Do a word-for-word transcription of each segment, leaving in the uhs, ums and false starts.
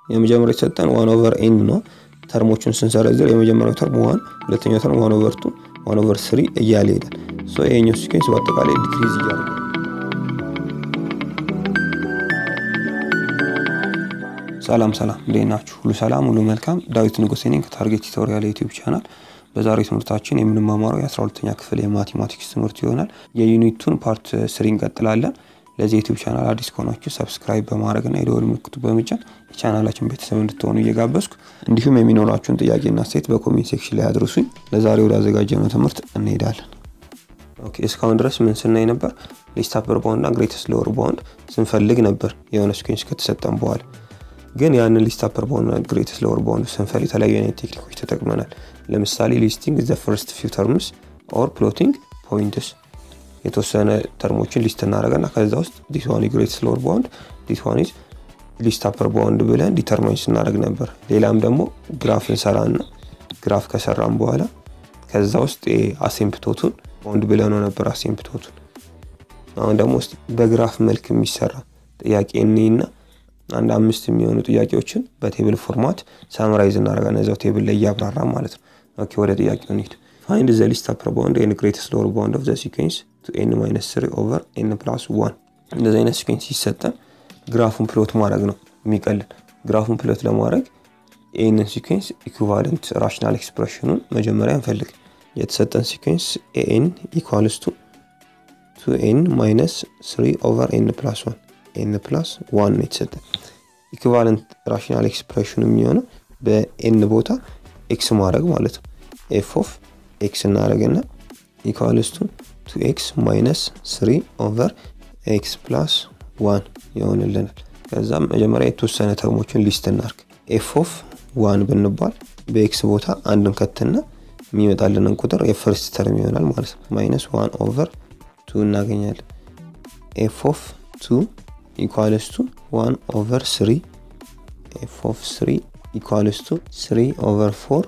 የመጀመሪያው የተሰጠን one over n ነው ተርሞቹን ስንሰረዝር የመጀመሪያው ተርም one ሁለተኛው ተርም one over two one over three እያለ ይሄዳል ሶ ይሄኛው ሲኩዌንስ በአጠቃላይ ዲክሪዝ እያደረገ ሰላም ሰላም እንደናችሁ ሁሉ ሰላም ሁሉ መልካም ዳዊት ንጉሴ ነኝ ከታርጌት ቲዩቶሪያል ዩቲዩብ ቻናል በዛሬው ትምህርታችን የምንማማረው የ12ኛ ክፍል የማቴማቲክስ ትምህርት ይሆናል የዩኒቱን ፓርት three እንቀጥላለን ለዚህ ዩቲዩብ ቻናል አዲስ ከሆናችሁ ሰብስክራይብ በማድረግና የደወል ምልክቱን በመጫን የቻናላችን ቤተሰብ እንድትሆኑ እየጋበዝኩ እንዲሁም የሚኖራችሁን ጥያቄና አስተያየት በኮሜንት ሴክሽን ላይ አድርሱኝ ለዛሬው ወዳዘጋጀነው ትምህርት እንሄዳለን ኦኬ እስካሁን ድረስ ምን ስናይ ነበር ሊስት አፐር ባውንድ እና ግሬተስት ሎወር ባውንድ ስንፈልግ ነበር የሆነ ሲኩዌንስ ከተሰጠን በኋላ ግን ያንን ሊስት አፐር ባውንድ እና ግሬተስት ሎወር ባውንድ ስንፈልግ የተለያዩ አይነት ቴክኒኮች ተጠቅመናል ለምሳሌ ሊስቲንግ ዘ ፈርስት ፊው ተርምስ ኦር ፕሎቲንግ ፖይንትስ የተወሰነ ተርሞችን ሊስት እናደርጋና ከዛ ውስጥ this one is greatest lower bound this one is least upper bound ብለን ዲተርማይን እናደርግ ነበር ሌላም ደግሞ ግራፍ እንሰራና ግራፍ ከሰራን በኋላ ከዛ ውስጥ አሲምፕቶቱን ባውንድ ብለን ነበር አሲምፕቶቱን አሁን ደግሞ በግራፍ መልክ የሚሰራ ጥያቄ እኔና አንድ አምስት የሚሆኑ ጥያቄዎችን በቴብል ፎርማት ሳምራይዝ እናደርጋለን እዛው ቴብል ላይ ያብራራ ማለት ነው ኦኬ ወደ ጥያቄው እንሂድ find the least upper bound and greatest lower bound of the sequence to n minus three over n plus one እንደዚህ አይነት ሲኩዌንስ ይሰጣል ግራፉን ፕሎት ማድረግ ነው የሚቀል ግራፉን ፕሎት ለማድረግ n ሲኩዌንስ ኢኩቫለንት ራሽናል ኤክስፕሬሽኑን መጀመሪያ እንፈልግ የተሰጠን ሲኩዌንስ n equals to two n minus three over n plus one n plus one ነው የተሰጠን ኢኩቫለንት ራሽናል ኤክስፕሬሽኑ የሚሆነው በn ቦታ x ማድረግ ማለት ነው f of x እናደርግና equals to two x minus three over x plus one ይሆንልናል ከዛ መጀመሪያ የተወሰነ ተርሞችን ሊስት እናርግ f of one ብንባል በx ቦታ አንድን ከተና የሚመጣልንን ቁጥር የፈርስት ተርም ይሆናል ማለት ነው minus one over two እናገኛለን f of two equals to one over three f of three equals to three over four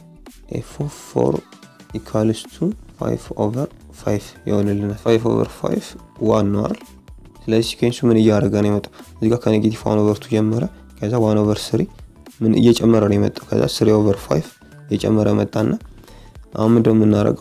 f of four equals to five over five ይሆንልናል five over five one ነው አይደል ስለዚህ ሲኩዌንሱ ምን እያደረገ ነው የመጣው እዚህ ጋር ከኔጌቲቭ one over two ጀመረ ከዛ one over three ምን እየጨመረ ነው የመጣው ከዛ three over five እየጨመረ መጣና አሁን ምንድነው የምናደርገው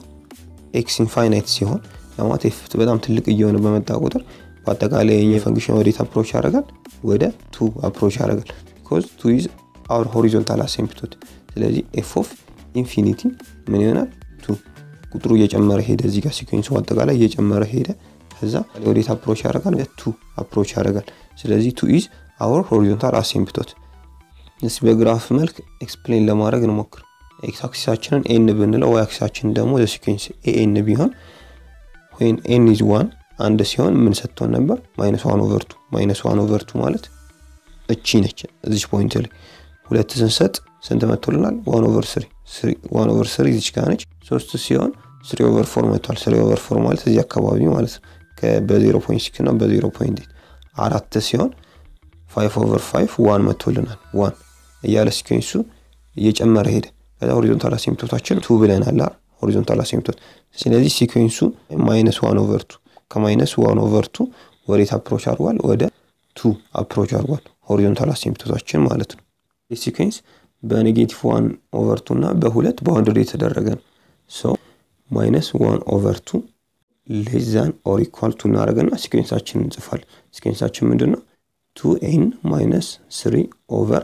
x ኢንፋይናይት ሲሆን ያማት f በጣም ትልቅ እየሆነ በመጣ ቁጥር በአጠቃላይ የኛ ፈንክሽን ወዴት አፕሮች ያደርጋል ወደ two አፕሮች ያደርጋል because two is our horizontal asymptote ስለዚህ f of infinity ምን ይሆናል two ቁጥሩ እየጨመረ ሄደ እዚህ ጋር ሲኩዌንሱ አጠቃላይ እየጨመረ ሄደ ከዛ ወዴት አፕሮች ያደርጋል ወደ two አፕሮች ያደርጋል ስለዚህ two is our horizontal asymptote እዚህ በግራፍ መልክ ኤክስፕሌን ለማድረግ እንሞክር x አክሲሳችንን n ብንለው y አክሲሳችን ደግሞ ለሲኩዌንስ an ቢሆን when n is one አንድ ሲሆን ምን ሰጥቶን ነበር minus one over two minus one over two ማለት እቺ ነች እዚህ ፖይንት ላይ ሁለት ስንሰጥ ስንት መጥቶልናል one over three one over three እዚህ ጋር ነች ሶስት ሲሆን three over four መጥቷል three over four ማለት እዚህ አካባቢ ማለት ከ0 point six እና በ0 point eight አራት ሲሆን five over five one መጥቶልናል one እያለ ሲኩዌንሱ እየጨመረ ሄደ ከዛ ሆሪዞንታል አሲምፕቶታችን two ብለናል ሆሪዞንታል አሲምፕቶት ስለዚህ ሲኩዌንሱ minus one over two ከ-minus one over two ወዴት አፕሮች አድርጓል ወደ two አፕሮች አድርጓል ሆሪዞንታል አሲምፕቶታችን ማለት ነው ይህ ሲኩዌንስ በኔጌቲቭ one over two እና በሁለት ባውንደሪ የተደረገ ነው so minus one over two less than or equal to እናደርግና ሲኩዌንሳችንን እንጽፋለን ሲኩዌንሳችን ምንድነው two n minus three over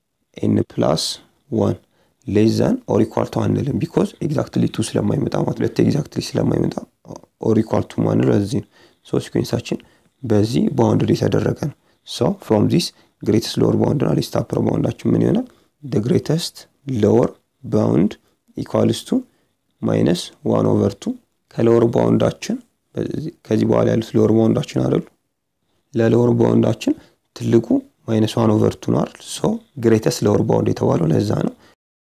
n plus one less than or equal to አንልም because exactly two ስለማይመጣ ማለት ነው exactly ስለማይመጣ or equal to ማለት ነው እዚህ so ሲኩዌንሳችን በዚህ ባውንደሪ የተደረገ ነው so from this greatest lower bound እና least upper boundአችን ምን ይሆናል the greatest lower bound equals to minus one over two ከሎወር ባውንዳችን ከዚህ በኋላ ያሉት ሎወር ባውንዳችን አይደል ለሎወር ባውንዳችን ትልቁ minus one over two ነው አይደል so greatest lower bound የተባለው ለዛ ነው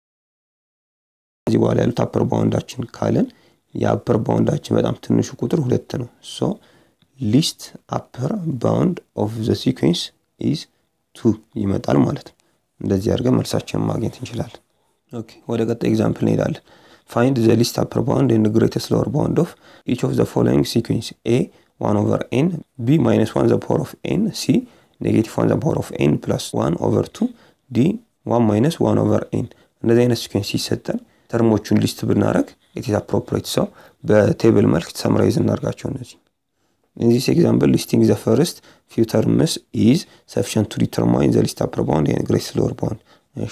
ከዚህ በኋላ ያሉት upper boundአችን ካለን የupper boundአችን በጣም ትንሹ ቁጥር ሁለት ነው so least upper bound of the sequence is two ይመጣል ማለት ነው እንደዚህ አድርገን መልሳችንን ማግኘት እንችላለን ኦኬ ወደ ቀጣይ ኤግዛምፕል እንሄዳለን find the least upper bound and the greatest lower bound of each of the following sequence a one over n b minus one the power of n c negative one the power of n plus one over two ዲ ዋን ማይነስ ዋን ኦቨር ኤን እንደዚህ አይነት ሲኩዌንስ ሲሰጠን ተርሞቹን ሊስት ብናደርግ it is appropriate ሰው በቴብል መልክ ሰምራይዝ እናርጋቸው እነዚህ in this example listing the first few terms is sufficient to determine the least upper bound and greatest lower bound እሺ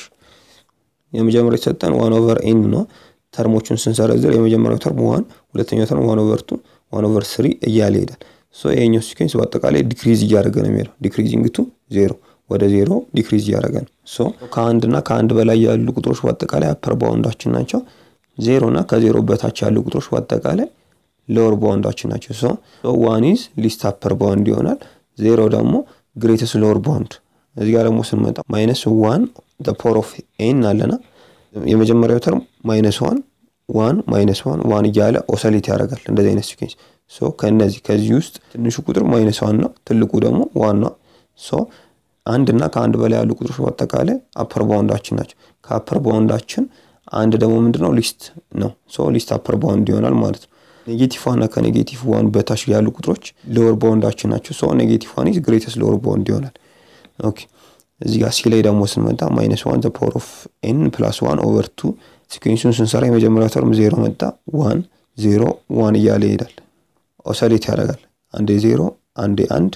የመጀመሪያው የተሰጠን ዋን ኦቨር ኤን ነው ተርሞቹን ስንሰረዝር የመጀመሪያው ተርም ዋን ሁለተኛው ተርም ዋን ኦቨር ቱ ዋን ኦቨር ስሪ እያለ ይሄዳል ሶ የኛው ሲኩዌንስ በአጠቃላይ ዲክሪዝ እያደረገ ነው የሚሄደው ዲክሪዚንግ ቱ ዜሮ ወደ ዜሮ ዲክሪዝ እያደረገ ነው ሶ ከአንድ እና ከአንድ በላይ ያሉ ቁጥሮች በአጠቃላይ አፐር ባውንዳችን ናቸው ዜሮ እና ከዜሮ በታች ያሉ ቁጥሮች በአጠቃላይ ሎወር ባውንዳችን ናቸው ሶ ዋን ኢዝ ሊስት አፐር ባውንድ ይሆናል ዜሮ ደግሞ ግሬተስት ሎወር ባውንድ እዚህ ጋር ደግሞ ስንመጣ ማይነስ ዋን the power of n አለና የመጀመሪያው ተርም ማይነስ ዋን ዋን ማይነስ ዋን ዋን እያለ ኦሰሌት ያደርጋል እንደዚህ አይነት ሲኩዌንስ ሶ ከነዚህ ከዚህ ውስጥ ትንሹ ቁጥር ማይነስ ዋን ነው ትልቁ ደግሞ ዋን ነው ሶ አንድ እና ከአንድ በላይ ያሉ ቁጥሮች በአጠቃላይ አፐር ባውንዳችን ናቸው ከአፐር ባውንዳችን አንድ ደግሞ ምንድነው ሊስት ነው ሶ ሊስት አፐር ባውንድ ይሆናል ማለት ነው ኔጌቲቭ ዋን እና ከኔጌቲቭ ዋን በታች ያሉ ቁጥሮች ሎወር ባውንዳችን ናቸው ሶ ኔጌቲቭ ዋን ኢዝ ግሬተስት ሎወር ባውንድ ይሆናል ኦኬ እዚህ ጋር ሲ ላይ ደግሞ ስንመጣ ማይነስ ዋን the power of n plus one over two ሲኩዌንሱን ስንሰራ የመጀመሪያው ተርም ዜሮ መጣ ዋን ዜሮ ዋን እያለ ይሄዳል ኦሰሌት ያደርጋል አንዴ ዜሮ አንዴ አንድ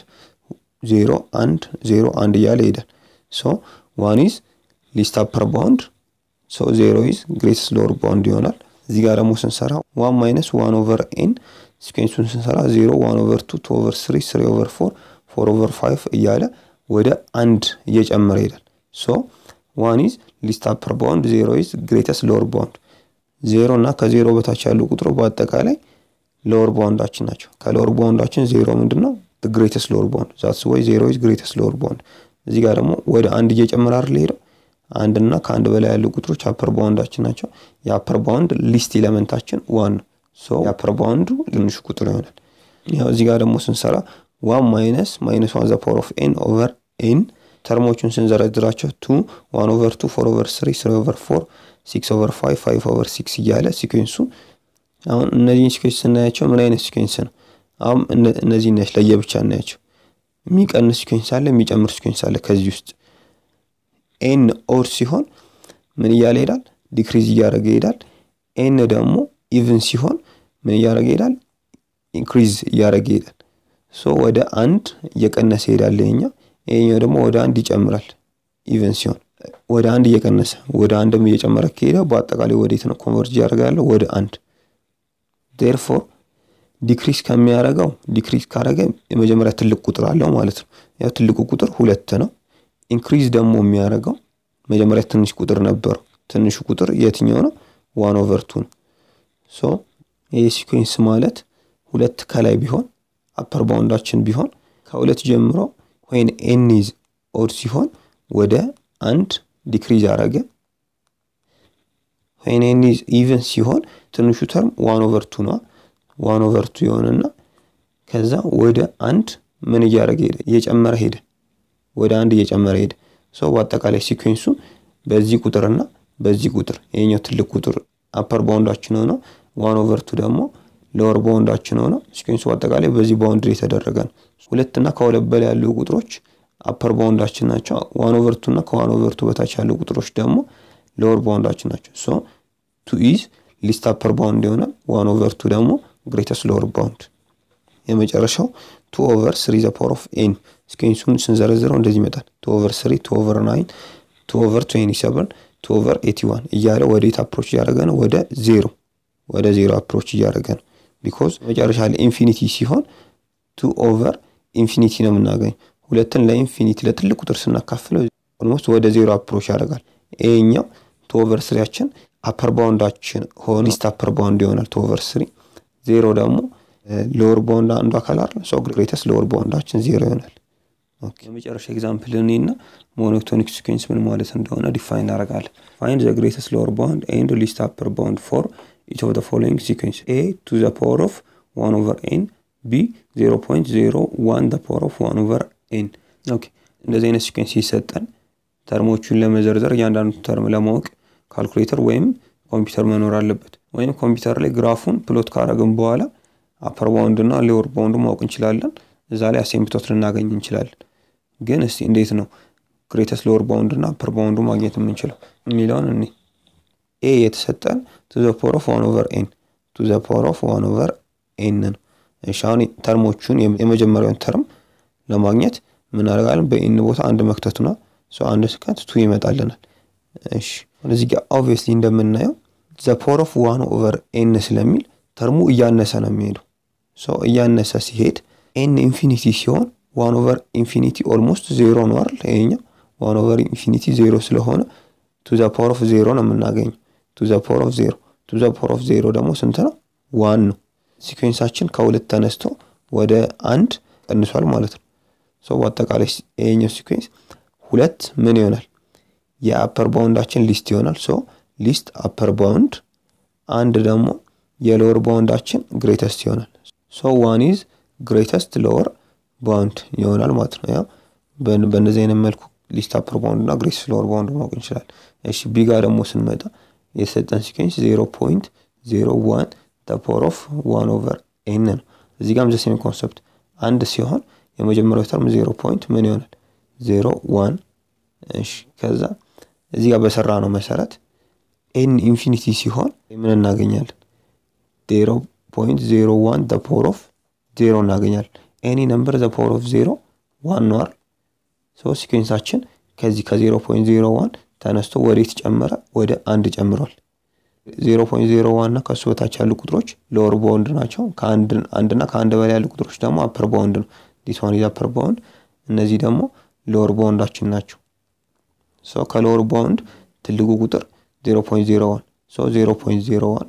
ዜሮ አንድ ዜሮ አንድ እያለ ይሄዳል ሶ ዋን ኢዝ ሊስት አፐር ባውንድ ሶ ዜሮ ኢዝ ግሬተስት ሎወር ባውንድ ይሆናል እዚህ ጋር ደግሞ ስንሰራ ዋን ማይነስ ዋን ኦቨር ኤን ሲኩዌንሱን ስንሰራ ዜሮ ዋን ኦቨር ቱ ቱ ኦቨር ስሪ ስሪ ኦቨር ፎር ፎር ኦቨር ፋይቭ እያለ ወደ አንድ እየጨመረ ይሄዳል ሶ ዋን ኢዝ ሊስት አፐር ባውንድ ዜሮ ኢዝ ግሬተስት ሎወር ባውንድ ዜሮ እና ከዜሮ በታች ያሉ ቁጥሮች በአጠቃላይ ሎወር ባውንዳችን ናቸው ከሎወር ባውንዳችን ዜሮ ምንድነው the greatest lower bound that's why zero is greatest lower bound እዚህ ጋር ደግሞ ወደ አንድ እየጨመረ አይደል ሄደው አንድ እና ከአንድ በላይ ያሉ ቁጥሮች አፐር ባውንዳችን ናቸው የአፐር ባውንድ ሊስት ኤሌመንታችን ዋን ሶ የአፐር ባውንዱ ትንሹ ቁጥር ይሆናል ያው እዚህ ጋር ደግሞ ስንሰራ ዋን ማይነስ ማይነስ ዋን the power of n over n ተርሞቹን ስንዘረዝራቸው ቱ ዋን ኦቨር ቱ ፎር ኦቨር ስሪ ስሪ ኦቨር ፎር ሲክስ ኦቨር ፋይቭ ፋይቭ ኦቨር ሲክስ እያለ ሲኩዌንሱ አሁን እነዚህን ሲኩዌንስ ስናያቸው ምን አይነት ሲኩዌንስ ነው አሁን እነዚህ ነሽ ለየብቻ እናያቸው የሚቀንስ ሲኩዌንስ አለ የሚጨምር ሲኩዌንስ አለ ከዚህ ውስጥ n ኦር ሲሆን ምን እያለ ይሄዳል ዲክሪዝ እያደረገ ይሄዳል n ደግሞ ኢቭን ሲሆን ምን እያደረገ ይሄዳል ኢንክሪዝ እያደረገ ይሄዳል ሶ ወደ አንድ እየቀነሰ ይሄዳል ለኛ ይሄኛው ደግሞ ወደ አንድ ይጨምራል ኢቭን ሲሆን ወደ አንድ እየቀነሰ ወደ አንድም እየጨመረ ከሄደ በአጠቃላይ ወዴት ነው ኮንቨርጅ ያደርጋል ወደ አንድ therefore ዲክሪዝ ከሚያደርገው ዲክሪዝ ካደረገ የመጀመሪያ ትልቅ ቁጥር አለው ማለት ነው ያው ትልቁ ቁጥር ሁለት ነው ኢንክሪዝ ደግሞ የሚያደርገው መጀመሪያ ትንሽ ቁጥር ነበር ትንሹ ቁጥር የትኛው ነው ዋን ኦቨር ቱ ነው ሶ ይሄ ሲኩዌንስ ማለት ሁለት ከላይ ቢሆን አፐር ባውንዳችን ቢሆን ከሁለት ጀምሮ when n is odd ሲሆን ወደ አንድ ዲክሪዝ ያደርገ when n is even ሲሆን ትንሹ ተርም ዋን ኦቨር ቱ ነው ዋን ኦቨር ቱ ይሆንና ከዛ ወደ አንድ ምን እያደረገ ሄደ እየጨመረ ሄደ ወደ አንድ እየጨመረ ሄደ ሶ በአጠቃላይ ሲኩዌንሱ በዚህ ቁጥርና በዚህ ቁጥር የኛው ትልቅ ቁጥር አፐር ባውንዳችን ሆኖ ዋን ኦቨር ቱ ደግሞ ሎወር ባውንዳችን ሆኖ ሲኩዌንሱ በአጠቃላይ በዚህ ባውንድሪ የተደረገ ነው ሁለት እና ከሁለት በላይ ያሉ ቁጥሮች አፐር ባውንዳችን ናቸው ዋን ኦቨር ቱ እና ከዋን ኦቨር ቱ በታች ያሉ ቁጥሮች ደግሞ ሎወር ባውንዳችን ናቸው ሶ ቱ ኢዝ ሊስት አፐር ባውንድ ይሆናል ዋን ኦቨር ቱ ደግሞ greatest lower bound የመጨረሻው two over three the power of n ሲኩዌንሱን ስንዘረዝረው እንደዚህ ይመጣል two over three two over nine two over twenty-seven two over eighty-one እያለ ወዴት አፕሮች ያደረገ ነው ወደ ዜሮ ወደ ዜሮ አፕሮች ያደረገ ነው because መጨረሻ ላይ ኢንፊኒቲ ሲሆን two over ኢንፊኒቲ ነው የምናገኝ ሁለትን ለኢንፊኒቲ ለትልቅ ቁጥር ስናካፍለው almost ወደ ዜሮ አፕሮች ያደርጋል ይሄኛው two over three አችን አፐር ባውንዳችን ሆኖ ሊስት አፐር ባውንድ ይሆናል two over three ዜሮ ደግሞ ሎወር ባውንድ አንዱ አካል አይደል ሶ ግሬተስት ሎወር ባውንዳችን ዜሮ ይሆናል ኦኬ የመጨረሻ ኤግዛምፕል እኔና ሞኖቶኒክ ሲኩዌንስ ምን ማለት እንደሆነ ዲፋይን አደርጋለሁ find the greatest lower bound and least upper bound for each of the following sequence a to the power of one over n b zero point zero one the power of one over n ኦኬ እንደዚህ አይነት ሲኩዌንስ ይሰጣል ተርሞቹን ለመዘርዘር ያንዳንዱ ተርም ለማወቅ ካልኩሌተር ወይም ኮምፒውተር መኖር አለበት ወይም ኮምፒውተር ላይ ግራፉን ፕሎት ካረግን በኋላ አፐር ባውንድ እና ሎወር ባውንድ ማወቅ እንችላለን እዛ ላይ አሲምፕቶት ልናገኝ እንችላለን ግን እስቲ እንዴት ነው ግሬተስት ሎወር ባውንድ እና አፐር ባውንዱ ማግኘት የምንችለው የሚለውን እኔ ኤ የተሰጠን to the power of one over n to the power of one over n ነው። እሺ አሁን ተርሞቹን የመጀመሪያውን ተርም ለማግኘት ምን አደርጋለን? በኤን ቦታ አንድ መክተቱና ሶ አንድ ስከት two ይመጣልናል። እሺ እዚህ ጋር obviously እንደምናየው the power of one over n ስለሚል ተርሙ እያነሰ ነው የሚሄደው። ሶ እያነሰ ሲሄድ n ኢንፊኒቲ ሲሆን one over infinity almost zero ነው አይደል? ይሄኛው one over infinity zero ስለሆነ to the power of zero ነው የምናገኘው። to the power of zero to the power of zero ደግሞ ስንት ነው? one ነው። ሲኩዌንሳችን ከሁለት ተነስቶ ወደ አንድ ቀንሷል ማለት ነው። ሶ በአጠቃላይ ይሄኛው ሲኩዌንስ ሁለት ምን ይሆናል? የአፐር ባውንዳችን ሊስት ይሆናል። ሶ ሊስት አፐር ባውንድ አንድ ደግሞ የሎወር ባውንዳችን ግሬተስት ይሆናል። ሶ one is greatest lower bound ይሆናል ማለት ነው። ያው በእነዚህ አይነት መልኩ ሊስት አፐር ባውንድ እና ግሬተስት ሎወር ባውንድ ማወቅ እንችላለን። እሺ ቢ ጋር ደግሞ ስንመጣ የሰጠን ሲኩዌንስ zero point zero one the power of one over n ነው። እዚህ ጋርም ዘ ሴም ኮንሰፕት አንድ ሲሆን የመጀመሪያው ተርም zero point ምን ይሆናል? zero one እሺ ከዛ እዚህ ጋር በሰራ ነው መሰረት n ኢንፊኒቲ ሲሆን ምን እናገኛለን? zero point zero one the power of zero እናገኛለን። any number the power of zero one ነው። ሶ ሲኩዌንሳችን ከዚህ ከ zero point zero one ተነስቶ ወዴት ጨመረ? ወደ አንድ ጨምሯል። zero point zero one እና ከሱ በታች ያሉ ቁጥሮች ሎወር ባውንድ ናቸው። ከአንድ አንድ እና ከአንድ በላይ ያሉ ቁጥሮች ደግሞ አፐር ባውንድ ነው። this one is upper bound እነዚህ ደግሞ ሎወር ባውንዳችን ናቸው። ሶ ከሎወር ባውንድ ትልቁ ቁጥር zero point zero one ሶ zero point zero one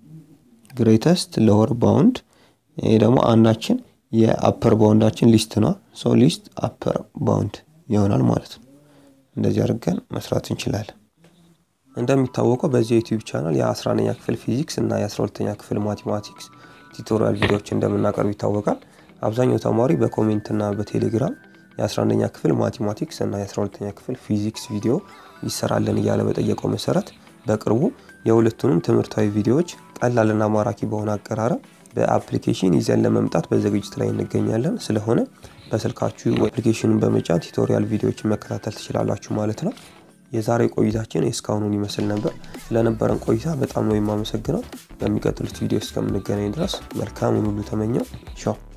ግሬተስት ሎወር ባውንድ ይሄ ደግሞ አንዳችን የአፐር ባውንዳችን ሊስት ነው። ሶ ሊስት አፐር ባውንድ ይሆናል ማለት ነው። እንደዚህ አድርገን መስራት እንችላለን። እንደሚታወቀው በዚህ ዩቲዩብ ቻናል የ11ኛ ክፍል ፊዚክስ እና የ12ኛ ክፍል ማቴማቲክስ ቱቶሪያል ቪዲዮዎች እንደምናቀርብ ይታወቃል። አብዛኛው ተማሪ በኮሜንት እና በቴሌግራም የ11ኛ ክፍል ማቴማቲክስ እና የ12ኛ ክፍል ፊዚክስ ቪዲዮ ይሰራልን እያለ በጠየቀው መሰረት በቅርቡ የሁለቱንም ትምህርታዊ ቪዲዮዎች ቀላልና ማራኪ በሆነ አቀራረብ በአፕሊኬሽን ይዘን ለመምጣት በዝግጅት ላይ እንገኛለን። ስለሆነ በስልካችሁ አፕሊኬሽኑን በመጫን ቱቶሪያል ቪዲዮዎችን መከታተል ትችላላችሁ ማለት ነው። የዛሬ ቆይታችን እስካሁኑን ይመስል ነበር። ስለነበረን ቆይታ በጣም ነው የማመሰግነው። በሚቀጥሉት ቪዲዮ እስከምንገናኝ ድረስ መልካም ሁሉ ተመኘው። ቻው።